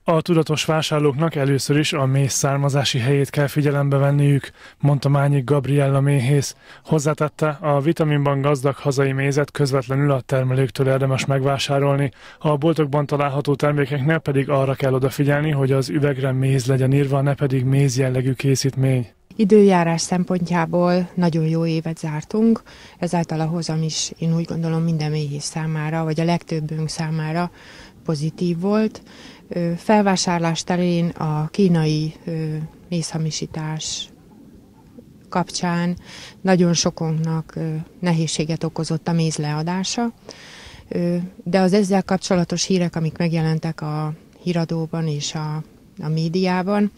A tudatos vásárlóknak először is a méz származási helyét kell figyelembe venniük, mondta Mányik Gabriella méhész. Hozzátette, a vitaminban gazdag hazai mézet közvetlenül a termelőktől érdemes megvásárolni, a boltokban található termékeknél pedig arra kell odafigyelni, hogy az üvegre méz legyen írva, ne pedig méz jellegű készítmény. Időjárás szempontjából nagyon jó évet zártunk, ezáltal a hozam is, én úgy gondolom, minden méhész számára, vagy a legtöbbünk számára pozitív volt. Felvásárlás terén a kínai mézhamisítás kapcsán nagyon sokunknak nehézséget okozott a méz leadása, de az ezzel kapcsolatos hírek, amik megjelentek a híradóban és a médiában,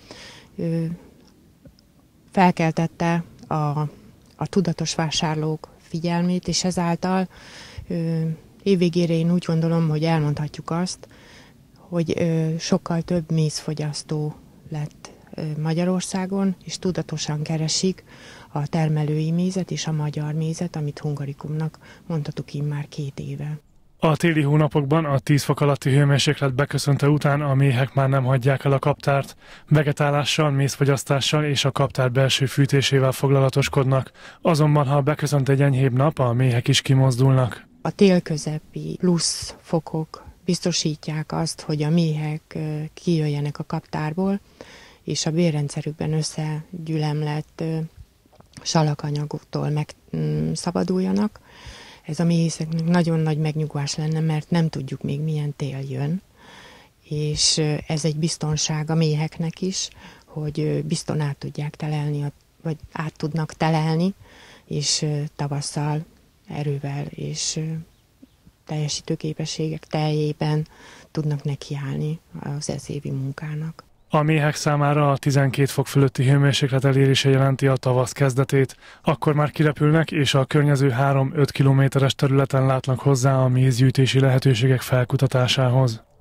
felkeltette a tudatos vásárlók figyelmét, és ezáltal évvégére én úgy gondolom, hogy elmondhatjuk azt, hogy sokkal több mézfogyasztó lett Magyarországon, és tudatosan keresik a termelői mézet és a magyar mézet, amit hungarikumnak mondhatok immár 2 éve. A téli hónapokban a 10 fok alatti hőmérséklet beköszönte után a méhek már nem hagyják el a kaptárt. Vegetálással, mézfogyasztással és a kaptár belső fűtésével foglalatoskodnak. Azonban, ha beköszönt egy enyhébb nap, a méhek is kimozdulnak. A tél közepi plusz fokok biztosítják azt, hogy a méhek kijöjjenek a kaptárból, és a bélrendszerükben összegyülemlett salakanyagoktól megszabaduljanak. Ez a méhészeknek nagyon nagy megnyugvás lenne, mert nem tudjuk még milyen tél jön, és ez egy biztonság a méheknek is, hogy bizton át tudják telelni, vagy át tudnak telelni, és tavasszal erővel és teljesítőképességek teljében tudnak nekiállni az ezévi munkának. A méhek számára a 12 fok fölötti hőmérséklet elérése jelenti a tavasz kezdetét. Akkor már kirepülnek, és a környező 3-5 kilométeres területen látnak hozzá a mézgyűjtési lehetőségek felkutatásához.